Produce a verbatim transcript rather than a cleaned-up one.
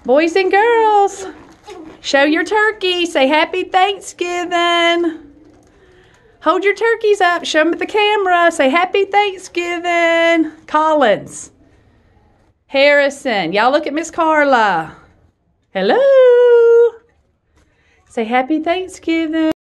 Boys and girls, show your turkey. Say Happy Thanksgiving. Hold your turkeys up. Show them at the camera. Say Happy Thanksgiving. Collins. Harrison. Y'all look at Miss Carla. Hello. Say Happy Thanksgiving.